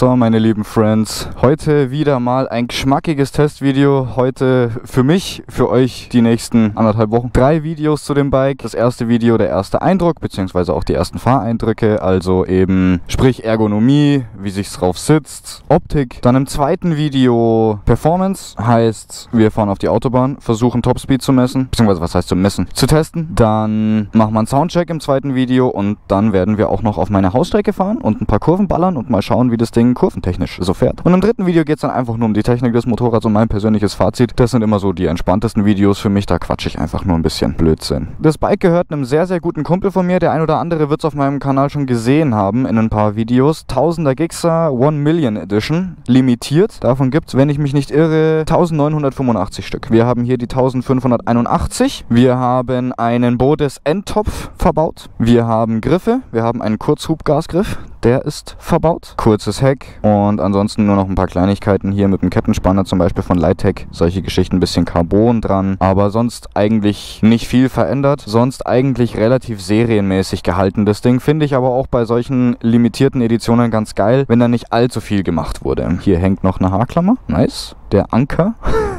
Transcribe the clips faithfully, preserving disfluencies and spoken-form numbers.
So, meine lieben Friends, heute wieder mal ein geschmackiges Testvideo. Heute für mich, für euch die nächsten anderthalb Wochen. Drei Videos zu dem Bike. Das erste Video, der erste Eindruck, beziehungsweise auch die ersten Fahreindrücke. Also eben, sprich Ergonomie, wie sich's drauf sitzt, Optik. Dann im zweiten Video Performance, heißt, wir fahren auf die Autobahn, versuchen Topspeed zu messen, beziehungsweise was heißt zu messen, zu testen. Dann machen wir einen Soundcheck im zweiten Video und dann werden wir auch noch auf meine Hausstrecke fahren und ein paar Kurven ballern und mal schauen, wie das Ding kurventechnisch so fährt. Und im dritten Video geht es dann einfach nur um die Technik des Motorrads und mein persönliches Fazit. Das sind immer so die entspanntesten Videos für mich, da quatsche ich einfach nur ein bisschen Blödsinn. Das Bike gehört einem sehr, sehr guten Kumpel von mir. Der ein oder andere wird es auf meinem Kanal schon gesehen haben in ein paar Videos. tausender Gixxer One Million Edition, limitiert. Davon gibt es, wenn ich mich nicht irre, eintausendneunhundertfünfundachtzig Stück. Wir haben hier die eintausendfünfhunderteinundachtzig. Wir haben einen Bodes Endtopf verbaut. Wir haben Griffe. Wir haben einen Kurzhubgasgriff. Der ist verbaut. Kurzes Heck und ansonsten nur noch ein paar Kleinigkeiten hier mit dem Kettenspanner zum Beispiel von Lightech. Solche Geschichten, ein bisschen Carbon dran. Aber sonst eigentlich nicht viel verändert. Sonst eigentlich relativ serienmäßig gehalten. Das Ding finde ich aber auch bei solchen limitierten Editionen ganz geil, wenn da nicht allzu viel gemacht wurde. Hier hängt noch eine Haarklammer. Nice. Der Anker.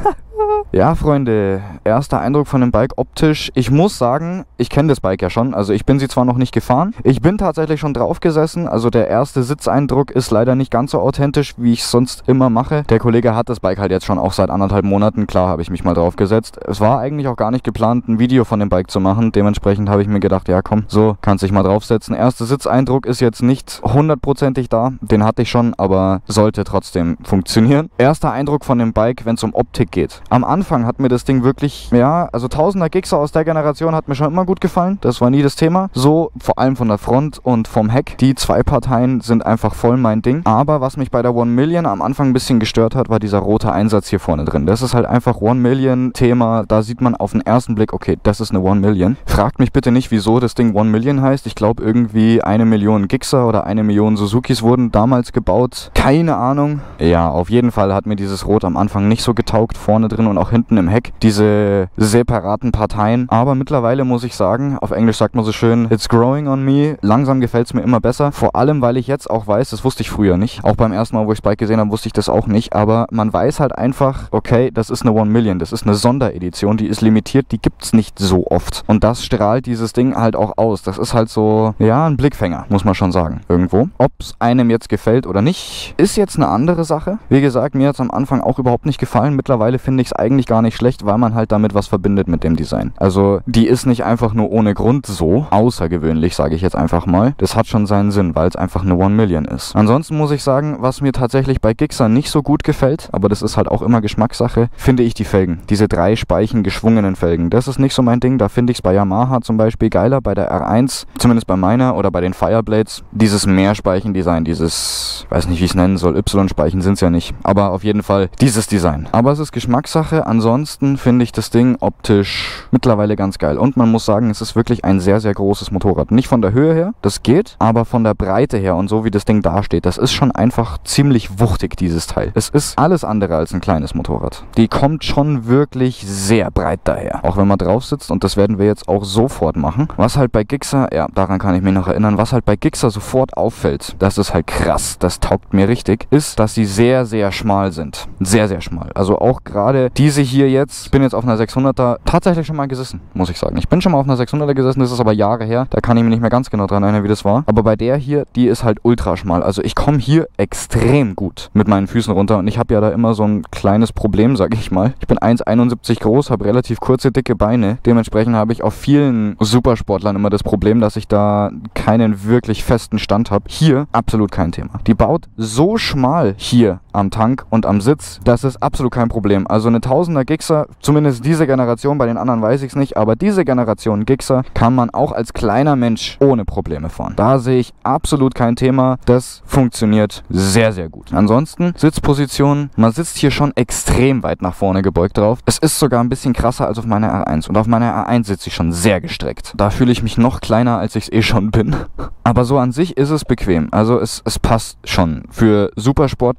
Ja, Freunde, erster Eindruck von dem Bike optisch. Ich muss sagen, ich kenne das Bike ja schon. Also ich bin sie zwar noch nicht gefahren. Ich bin tatsächlich schon drauf gesessen. Also der erste Sitzeindruck ist leider nicht ganz so authentisch, wie ich es sonst immer mache. Der Kollege hat das Bike halt jetzt schon auch seit anderthalb Monaten. Klar habe ich mich mal drauf gesetzt. Es war eigentlich auch gar nicht geplant, ein Video von dem Bike zu machen. Dementsprechend habe ich mir gedacht, ja komm, so kannst dich mal draufsetzen. Erster Sitzeindruck ist jetzt nicht hundertprozentig da. Den hatte ich schon, aber sollte trotzdem funktionieren. Erster Eindruck von dem Bike, wenn es um Optik geht. Am Anfang hat mir das Ding wirklich, ja, also tausender Gixxer aus der Generation hat mir schon immer gut gefallen. Das war nie das Thema. So, vor allem von der Front und vom Heck. Die zwei Parteien sind einfach voll mein Ding. Aber was mich bei der One Million am Anfang ein bisschen gestört hat, war dieser rote Einsatz hier vorne drin. Das ist halt einfach One Million Thema. Da sieht man auf den ersten Blick, okay, das ist eine One Million. Fragt mich bitte nicht, wieso das Ding One Million heißt. Ich glaube irgendwie eine Million Gixxer oder eine Million Suzukis wurden damals gebaut. Keine Ahnung. Ja, auf jeden Fall hat mir dieses Rot am Anfang nicht so getaugt, vorne drin und auch hinten im Heck, diese separaten Parteien. Aber mittlerweile muss ich sagen, auf Englisch sagt man so schön, it's growing on me. Langsam gefällt es mir immer besser. Vor allem, weil ich jetzt auch weiß, das wusste ich früher nicht. Auch beim ersten Mal, wo ich das Bike gesehen habe, wusste ich das auch nicht. Aber man weiß halt einfach, okay, das ist eine One Million. Das ist eine Sonderedition, die ist limitiert, die gibt es nicht so oft. Und das strahlt dieses Ding halt auch aus. Das ist halt so, ja, ein Blickfänger, muss man schon sagen, irgendwo. Ob es einem jetzt gefällt oder nicht, ist jetzt eine andere Sache. Wie gesagt, mir hat es am Anfang auch überhaupt nicht gefallen. Mittlerweile finde ich es eigentlich gar nicht schlecht, weil man halt damit was verbindet mit dem Design. Also die ist nicht einfach nur ohne Grund so außergewöhnlich, sage ich jetzt einfach mal. Das hat schon seinen Sinn, weil es einfach eine One Million ist. Ansonsten muss ich sagen, was mir tatsächlich bei Gixxer nicht so gut gefällt, aber das ist halt auch immer Geschmackssache, finde ich die Felgen. Diese drei Speichen geschwungenen Felgen. Das ist nicht so mein Ding. Da finde ich es bei Yamaha zum Beispiel geiler, bei der R eins, zumindest bei meiner oder bei den Fireblades. Dieses Mehrspeichen-Design, dieses, weiß nicht wie ich es nennen soll, Y-Speichen sind es ja nicht. Aber auf jeden Fall dieses Design. Aber es ist Geschmackssache. Ansonsten finde ich das Ding optisch mittlerweile ganz geil. Und man muss sagen, es ist wirklich ein sehr, sehr großes Motorrad. Nicht von der Höhe her, das geht, aber von der Breite her und so wie das Ding dasteht, das ist schon einfach ziemlich wuchtig, dieses Teil. Es ist alles andere als ein kleines Motorrad. Die kommt schon wirklich sehr breit daher. Auch wenn man drauf sitzt, und das werden wir jetzt auch sofort machen. Was halt bei Gixxer, ja, daran kann ich mich noch erinnern, was halt bei Gixxer sofort auffällt, das ist halt krass, das taugt mir richtig, ist, dass sie sehr, sehr schmal sind. Sehr, sehr schmal. Also auch gerade diese hier jetzt, ich bin jetzt auf einer sechshunderter tatsächlich schon mal gesessen, muss ich sagen. Ich bin schon mal auf einer sechshunderter gesessen, das ist aber Jahre her, da kann ich mich nicht mehr ganz genau dran erinnern, wie das war. Aber bei der hier, die ist halt ultra schmal. Also ich komme hier extrem gut mit meinen Füßen runter und ich habe ja da immer so ein kleines Problem, sag ich mal. Ich bin eins Komma einundsiebzig groß, habe relativ kurze, dicke Beine. Dementsprechend habe ich auf vielen Supersportlern immer das Problem, dass ich da keinen wirklich festen Stand habe. Hier absolut kein Thema. Die baut so schmal hier am Tank und am Sitz, das ist absolut kein Problem. Also eine tausender Gixxer, zumindest diese Generation, bei den anderen weiß ich es nicht, aber diese Generation Gixxer kann man auch als kleiner Mensch ohne Probleme fahren. Da sehe ich absolut kein Thema. Das funktioniert sehr, sehr gut. Ansonsten Sitzposition, man sitzt hier schon extrem weit nach vorne gebeugt drauf. Es ist sogar ein bisschen krasser als auf meiner R eins und auf meiner R eins sitze ich schon sehr gestreckt. Da fühle ich mich noch kleiner, als ich es eh schon bin. Aber so an sich ist es bequem. Also es, es passt schon für Supersportler. Was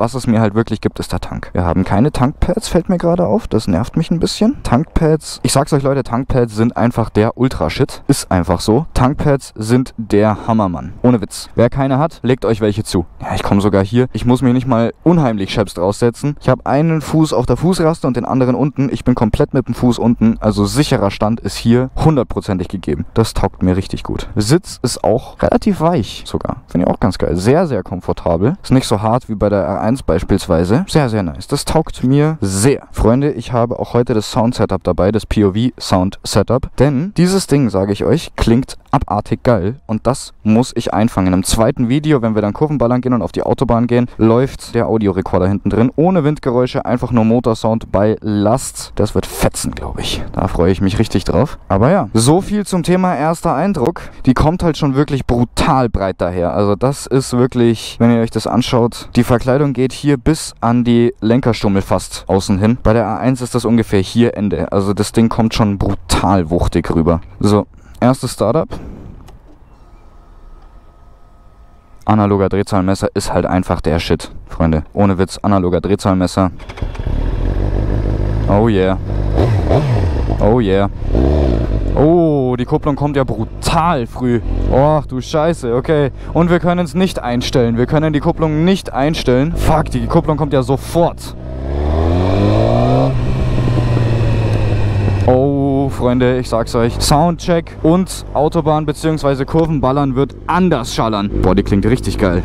was es mir halt wirklich gibt, ist der Tank. Wir haben keine Tankpads, fällt mir gerade auf. Das nervt mich ein bisschen. Tankpads, ich sag's euch Leute, Tankpads sind einfach der Ultra-Shit. Ist einfach so. Tankpads sind der Hammermann. Ohne Witz. Wer keine hat, legt euch welche zu. Ja, ich komme sogar hier. Ich muss mir nicht mal unheimlich Scheps draufsetzen. Ich habe einen Fuß auf der Fußraste und den anderen unten. Ich bin komplett mit dem Fuß unten. Also sicherer Stand ist hier hundertprozentig gegeben. Das taugt mir richtig gut. Sitz ist auch relativ weich sogar. Finde ich auch ganz geil. Sehr, sehr komfortabel. Ist nicht so hart wie bei der R eins beispielsweise. Sehr, sehr nice. Das taugt mir sehr. Freunde, ich habe auch heute das Sound-Setup dabei, das P O V-Sound-Setup. Denn dieses Ding, sage ich euch, klingt abartig geil und das muss ich einfangen. Im zweiten Video, wenn wir dann Kurvenballern gehen und auf die Autobahn gehen, läuft der Audiorekorder hinten drin. Ohne Windgeräusche, einfach nur Motorsound bei Last. Das wird fetzen, glaube ich. Da freue ich mich richtig drauf. Aber ja, so viel zum Thema erster Eindruck. Die kommt halt schon wirklich brutal breit daher. Also das ist wirklich, wenn ihr euch das anschaut, die Verkleidung geht hier bis an die Lenkerstummel fast außen hin. Bei der R eins ist das ungefähr hier Ende. Also das Ding kommt schon brutal wuchtig rüber. So, erstes Startup. Analoger Drehzahlmesser ist halt einfach der Shit, Freunde. Ohne Witz, analoger Drehzahlmesser. Oh yeah. Oh yeah. Oh, die Kupplung kommt ja brutal früh. Och, du Scheiße, okay. Und wir können es nicht einstellen. Wir können die Kupplung nicht einstellen. Fuck, die Kupplung kommt ja sofort. Oh, Freunde, ich sag's euch. Soundcheck und Autobahn bzw. Kurvenballern wird anders schallern. Boah, die klingt richtig geil.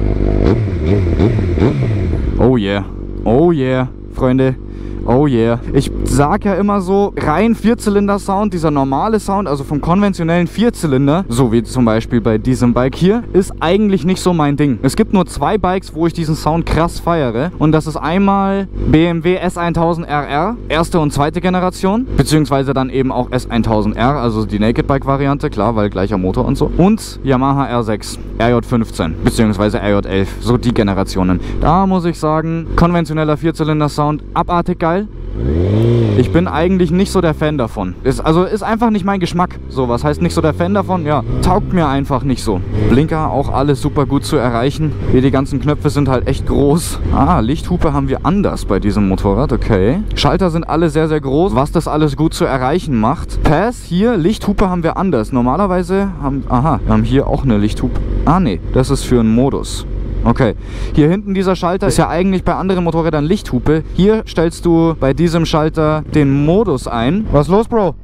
Oh yeah. Oh yeah, Freunde. Oh yeah. Ich sag ja immer so, rein Vierzylinder-Sound, dieser normale Sound, also vom konventionellen Vierzylinder, so wie zum Beispiel bei diesem Bike hier, ist eigentlich nicht so mein Ding. Es gibt nur zwei Bikes, wo ich diesen Sound krass feiere. Und das ist einmal B M W S tausend R R, erste und zweite Generation, beziehungsweise dann eben auch S tausend R, also die Naked Bike Variante, klar, weil gleicher Motor und so. Und Yamaha R sechs, R J fünfzehn, beziehungsweise R J elf, so die Generationen. Da muss ich sagen, konventioneller Vierzylinder-Sound, abartig geil. Ich bin eigentlich nicht so der Fan davon. Ist, also ist einfach nicht mein Geschmack. So, was heißt nicht so der Fan davon? Ja, taugt mir einfach nicht so. Blinker auch alles super gut zu erreichen. Hier die ganzen Knöpfe sind halt echt groß. Ah, Lichthupe haben wir anders bei diesem Motorrad, okay. Schalter sind alle sehr, sehr groß, was das alles gut zu erreichen macht. Pass hier, Lichthupe haben wir anders. Normalerweise haben, aha, wir haben hier auch eine Lichthupe. Ah, nee, das ist für einen Modus. Okay, hier hinten dieser Schalter ist ja eigentlich bei anderen Motorrädern Lichthupe. Hier stellst du bei diesem Schalter den Modus ein. Was ist los, Bro?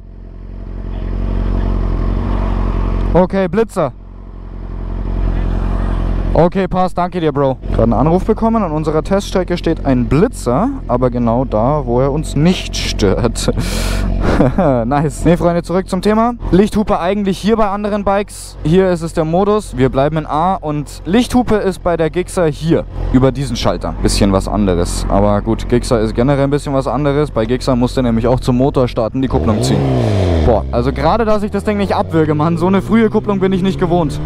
Okay, Blitzer. Okay, passt. Danke dir, Bro. Gerade einen Anruf bekommen. An unserer Teststrecke steht ein Blitzer, aber genau da, wo er uns nicht stört. Nice. Ne, Freunde, zurück zum Thema. Lichthupe eigentlich hier bei anderen Bikes. Hier ist es der Modus. Wir bleiben in A und Lichthupe ist bei der Gixxer hier. Über diesen Schalter. Bisschen was anderes. Aber gut, Gixxer ist generell ein bisschen was anderes. Bei Gixxer musst du nämlich auch zum Motor starten, die Kupplung ziehen. Boah, also gerade, dass ich das Ding nicht abwürge, Mann. So eine frühe Kupplung bin ich nicht gewohnt.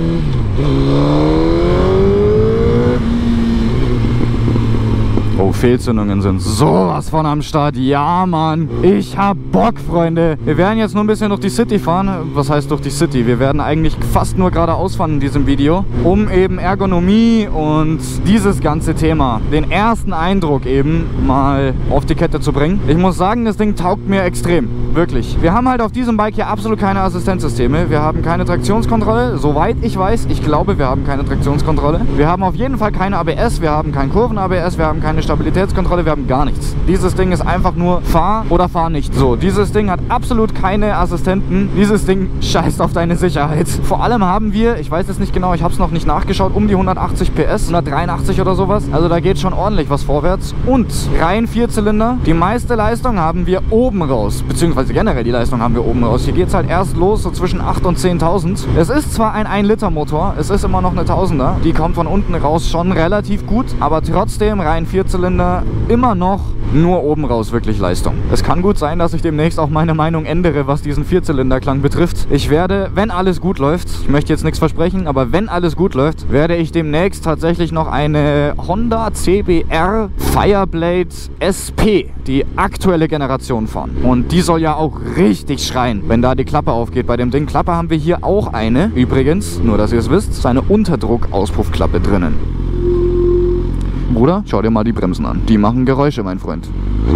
Oh, Fehlzündungen sind sowas von am Start. Ja, Mann. Ich hab Bock, Freunde. Wir werden jetzt nur ein bisschen durch die City fahren. Was heißt durch die City? Wir werden eigentlich fast nur geradeaus fahren in diesem Video, um eben Ergonomie und dieses ganze Thema, den ersten Eindruck eben mal auf die Kette zu bringen. Ich muss sagen, das Ding taugt mir extrem. Wirklich. Wir haben halt auf diesem Bike hier absolut keine Assistenzsysteme. Wir haben keine Traktionskontrolle. Soweit ich weiß, ich glaube, wir haben keine Traktionskontrolle. Wir haben auf jeden Fall keine A B S. Wir haben kein Kurven-A B S. Wir haben keine Stabilitätskontrolle, wir haben gar nichts. Dieses Ding ist einfach nur fahr oder fahr nicht. So, dieses Ding hat absolut keine Assistenten. Dieses Ding scheißt auf deine Sicherheit. Vor allem haben wir, ich weiß es nicht genau, ich habe es noch nicht nachgeschaut, um die hundertachtzig P S, hundertdreiundachtzig oder sowas. Also da geht schon ordentlich was vorwärts. Und rein Vierzylinder. Die meiste Leistung haben wir oben raus, beziehungsweise generell die Leistung haben wir oben raus. Hier geht es halt erst los, so zwischen acht und zehntausend. Es ist zwar ein ein Liter Motor, es ist immer noch eine Tausender. Die kommt von unten raus schon relativ gut, aber trotzdem rein Vierzylinder immer noch nur oben raus wirklich Leistung. Es kann gut sein, dass ich demnächst auch meine Meinung ändere, was diesen Vierzylinderklang betrifft. Ich werde, wenn alles gut läuft, ich möchte jetzt nichts versprechen, aber wenn alles gut läuft, werde ich demnächst tatsächlich noch eine Honda C B R Fireblade S P, die aktuelle Generation fahren. Und die soll ja auch richtig schreien, wenn da die Klappe aufgeht. Bei dem Ding Klappe haben wir hier auch eine. Übrigens, nur dass ihr es wisst, ist eine Unterdruck-Auspuffklappe drinnen. Bruder, schau dir mal die Bremsen an. Die machen Geräusche, mein Freund.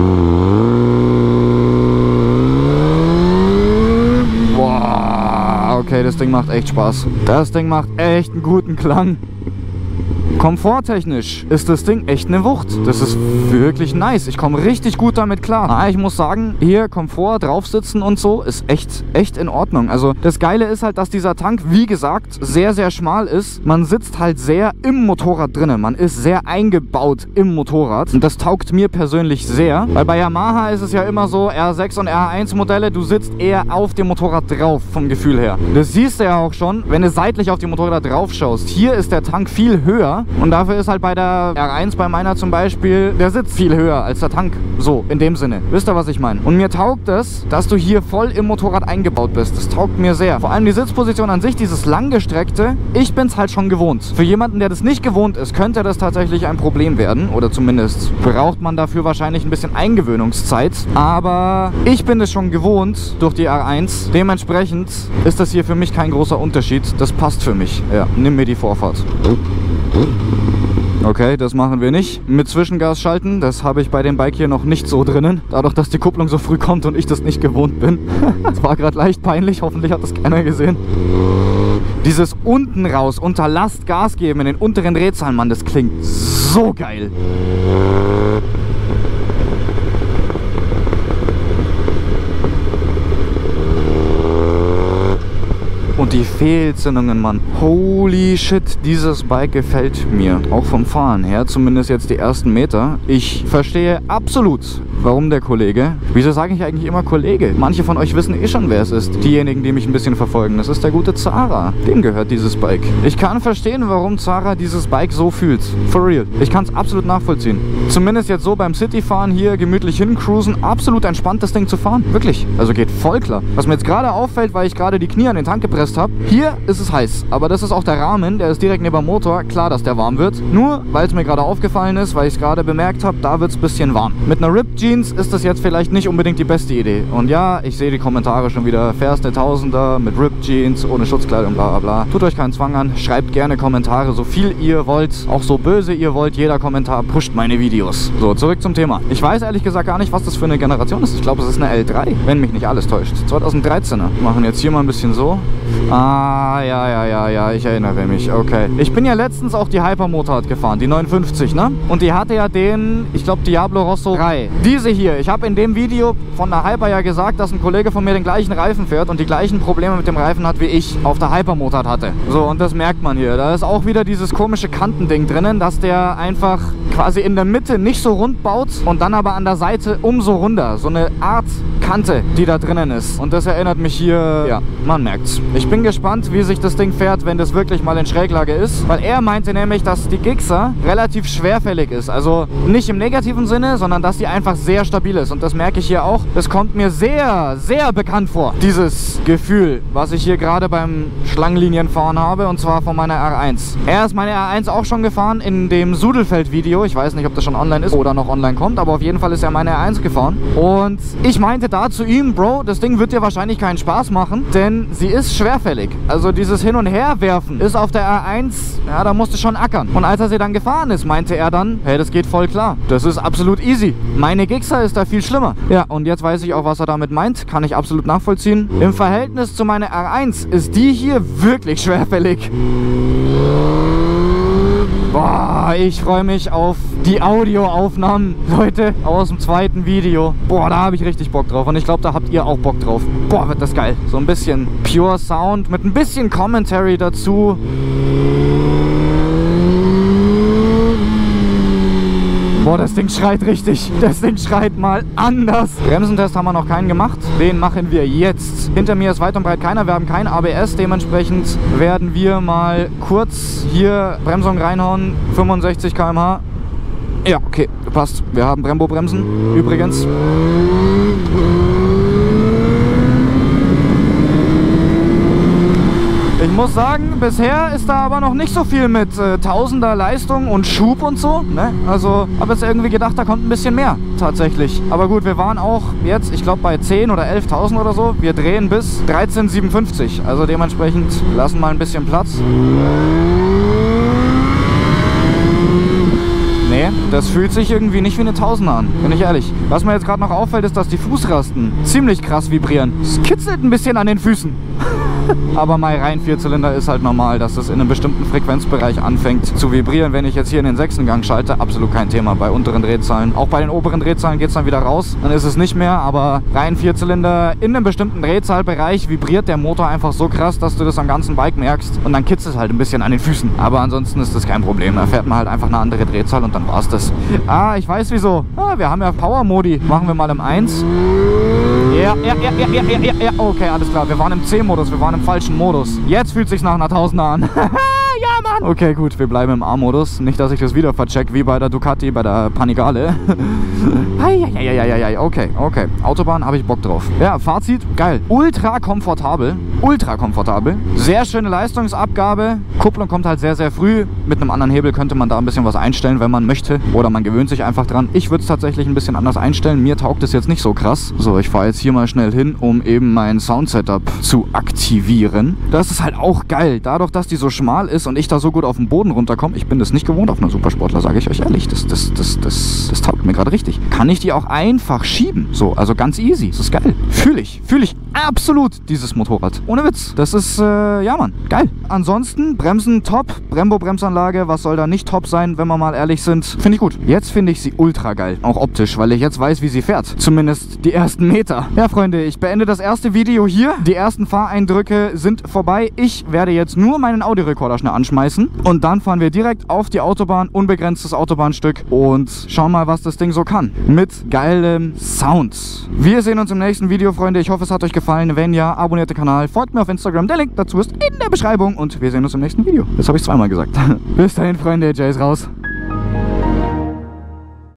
Boah, okay, das Ding macht echt Spaß. Das Ding macht echt einen guten Klang. Komforttechnisch ist das Ding echt eine Wucht. Das ist wirklich nice. Ich komme richtig gut damit klar. Ah, ich muss sagen, hier Komfort, draufsitzen und so ist echt, echt in Ordnung. Also das Geile ist halt, dass dieser Tank, wie gesagt, sehr, sehr schmal ist. Man sitzt halt sehr im Motorrad drinnen. Man ist sehr eingebaut im Motorrad. Und das taugt mir persönlich sehr. Weil bei Yamaha ist es ja immer so, R sechs und R eins Modelle, du sitzt eher auf dem Motorrad drauf, vom Gefühl her. Das siehst du ja auch schon, wenn du seitlich auf die Motorräder drauf schaust. Hier ist der Tank viel höher. Und dafür ist halt bei der R eins, bei meiner zum Beispiel, der Sitz viel höher als der Tank. So, in dem Sinne. Wisst ihr, was ich meine? Und mir taugt es, dass du hier voll im Motorrad eingebaut bist. Das taugt mir sehr. Vor allem die Sitzposition an sich, dieses langgestreckte, ich bin es halt schon gewohnt. Für jemanden, der das nicht gewohnt ist, könnte das tatsächlich ein Problem werden. Oder zumindest braucht man dafür wahrscheinlich ein bisschen Eingewöhnungszeit. Aber ich bin es schon gewohnt durch die R eins. Dementsprechend ist das hier für mich kein großer Unterschied. Das passt für mich. Ja, nimm mir die Vorfahrt. Okay, das machen wir nicht. Mit Zwischengas schalten, das habe ich bei dem Bike hier noch nicht so drinnen. Dadurch, dass die Kupplung so früh kommt und ich das nicht gewohnt bin. Das war gerade leicht peinlich, hoffentlich hat das keiner gesehen. Dieses unten raus, unter Last Gas geben in den unteren Drehzahlen, Mann, das klingt so geil. Und die Fehlzündungen, Mann. Holy shit, dieses Bike gefällt mir. Auch vom Fahren her, zumindest jetzt die ersten Meter. Ich verstehe absolut, warum der Kollege... Wieso sage ich eigentlich immer Kollege? Manche von euch wissen eh schon, wer es ist. Diejenigen, die mich ein bisschen verfolgen. Das ist der gute Zara. Dem gehört dieses Bike. Ich kann verstehen, warum Zara dieses Bike so fühlt. For real. Ich kann es absolut nachvollziehen. Zumindest jetzt so beim Cityfahren hier gemütlich hincruisen. Absolut entspannt, das Ding zu fahren. Wirklich. Also geht voll klar. Was mir jetzt gerade auffällt, weil ich gerade die Knie an den Tank gepresst habe. Hier ist es heiß, aber das ist auch der Rahmen, der ist direkt neben dem Motor. Klar, dass der warm wird. Nur, weil es mir gerade aufgefallen ist, weil ich es gerade bemerkt habe, da wird es ein bisschen warm. Mit einer Ripped Jeans ist das jetzt vielleicht nicht unbedingt die beste Idee. Und ja, ich sehe die Kommentare schon wieder. Fährst eine Tausender mit Ripped Jeans, ohne Schutzkleidung, bla bla bla. Tut euch keinen Zwang an. Schreibt gerne Kommentare, so viel ihr wollt. Auch so böse ihr wollt. Jeder Kommentar pusht meine Videos. So, zurück zum Thema. Ich weiß ehrlich gesagt gar nicht, was das für eine Generation ist. Ich glaube, es ist eine L drei, wenn mich nicht alles täuscht. zweitausenddreizehner. Wir machen jetzt hier mal ein bisschen so. Ah, ja, ja, ja, ja, ich erinnere mich, okay. Ich bin ja letztens auch die Hypermotard gefahren, die neunundfünfzig, ne? Und die hatte ja den, ich glaube, Diablo Rosso drei. Diese hier, ich habe in dem Video von der Hyper ja gesagt, dass ein Kollege von mir den gleichen Reifen fährt und die gleichen Probleme mit dem Reifen hat, wie ich auf der Hypermotard hatte. So, und das merkt man hier. Da ist auch wieder dieses komische Kantending drinnen, dass der einfach quasi in der Mitte nicht so rund baut und dann aber an der Seite umso runder. So eine Art Kante, die da drinnen ist. Und das erinnert mich hier, ja, man merkt's. Ich bin gespannt, wie sich das Ding fährt, wenn das wirklich mal in Schräglage ist. Weil er meinte nämlich, dass die Gixxer relativ schwerfällig ist. Also nicht im negativen Sinne, sondern dass die einfach sehr stabil ist. Und das merke ich hier auch. Das kommt mir sehr, sehr bekannt vor. Dieses Gefühl, was ich hier gerade beim Schlangenlinienfahren habe. Und zwar von meiner R eins. Er ist meine R eins auch schon gefahren in dem Sudelfeld-Video. Ich weiß nicht, ob das schon online ist oder noch online kommt. Aber auf jeden Fall ist er meine R eins gefahren. Und ich meinte da zu ihm, Bro, das Ding wird dir wahrscheinlich keinen Spaß machen. Denn sie ist schwerfällig. Also dieses Hin- und Herwerfen ist auf der R eins, ja, da musst du schon ackern. Und als er sie dann gefahren ist, meinte er dann, hey, das geht voll klar. Das ist absolut easy. Meine Gixxer ist da viel schlimmer. Ja, und jetzt weiß ich auch, was er damit meint. Kann ich absolut nachvollziehen. Im Verhältnis zu meiner R eins ist die hier wirklich schwerfällig. Boah, ich freue mich auf die Audioaufnahmen, Leute, aus dem zweiten Video. Boah, da habe ich richtig Bock drauf und ich glaube, da habt ihr auch Bock drauf. Boah, wird das geil. So ein bisschen Pure Sound mit ein bisschen Commentary dazu. Boah, das Ding schreit richtig. Das Ding schreit mal anders. Bremsentest haben wir noch keinen gemacht. Den machen wir jetzt. Hinter mir ist weit und breit keiner. Wir haben kein A B S. Dementsprechend werden wir mal kurz hier Bremsung reinhauen. fünfundsechzig Kilometer pro Stunde. Ja, okay, passt. Wir haben Brembo-Bremsen übrigens. Ich muss sagen, bisher ist da aber noch nicht so viel mit äh, Tausender Leistung und Schub und so, ne? Also, habe jetzt irgendwie gedacht, da kommt ein bisschen mehr, tatsächlich. Aber gut, wir waren auch jetzt, ich glaube, bei zehn oder elftausend oder so. Wir drehen bis dreizehn siebenundfünfzig, also dementsprechend lassen mal ein bisschen Platz. Nee, Das fühlt sich irgendwie nicht wie eine Tausender an, bin ich ehrlich. Was mir jetzt gerade noch auffällt, ist, dass die Fußrasten ziemlich krass vibrieren. Es kitzelt ein bisschen an den Füßen. Aber mein rein Vierzylinder ist halt normal, dass es in einem bestimmten Frequenzbereich anfängt zu vibrieren. Wenn ich jetzt hier in den sechsten Gang schalte, absolut kein Thema bei unteren Drehzahlen. Auch bei den oberen Drehzahlen geht es dann wieder raus, dann ist es nicht mehr. Aber rein Vierzylinder in einem bestimmten Drehzahlbereich vibriert der Motor einfach so krass, dass du das am ganzen Bike merkst. Und dann kitzelt es halt ein bisschen an den Füßen. Aber ansonsten ist das kein Problem. Da fährt man halt einfach eine andere Drehzahl und dann war's das. Ah, ich weiß wieso. Ah, wir haben ja Power-Modi. Machen wir mal im eins. Ja, ja, ja, ja, ja, ja, ja, okay, alles klar. Wir waren im C-Modus, wir waren im falschen Modus. Jetzt fühlt sich's nach einer Tausender an. Ja, Mann! Okay, gut, wir bleiben im A-Modus. Nicht, dass ich das wieder vercheck, wie bei der Ducati, bei der Panigale. Eieieiei, okay, okay. Autobahn habe ich Bock drauf. Ja, Fazit, geil. Ultra komfortabel. Ultra komfortabel. Sehr schöne Leistungsabgabe. Kupplung kommt halt sehr, sehr früh. Mit einem anderen Hebel könnte man da ein bisschen was einstellen, wenn man möchte. Oder man gewöhnt sich einfach dran. Ich würde es tatsächlich ein bisschen anders einstellen. Mir taugt es jetzt nicht so krass. So, ich fahre jetzt hier mal schnell hin, um eben mein Sound-Setup zu aktivieren. Das ist halt auch geil. Dadurch, dass die so schmal ist und ich da so gut auf den Boden runterkomme, ich bin das nicht gewohnt auf einer Supersportler, sage ich euch ehrlich. Das, das, das, das, das taugt mir gerade richtig. Kann ich die auch einfach schieben. So, also ganz easy. Das ist geil. Fühle ich. Fühle ich absolut dieses Motorrad. Ohne Witz. Das ist, äh, ja Mann, geil. Ansonsten, Bremsen top. Brembo-Bremsanlage, was soll da nicht top sein, wenn wir mal ehrlich sind? Finde ich gut. Jetzt finde ich sie ultra geil. Auch optisch, weil ich jetzt weiß, wie sie fährt. Zumindest die ersten Meter. Ja, Freunde, ich beende das erste Video hier. Die ersten Fahreindrücke sind vorbei. Ich werde jetzt nur meinen Audiorekorder schnell anschmeißen und dann fahren wir direkt auf die Autobahn, unbegrenztes Autobahnstück und schauen mal, was das Ding so kann. Mit geilem Sound. Wir sehen uns im nächsten Video, Freunde. Ich hoffe, es hat euch gefallen. Wenn ja, abonniert den Kanal, folgt mir auf Instagram. Der Link dazu ist in der Beschreibung und wir sehen uns im nächsten Video. Das habe ich zweimal gesagt. Bis dahin, Freunde. Jay ist raus.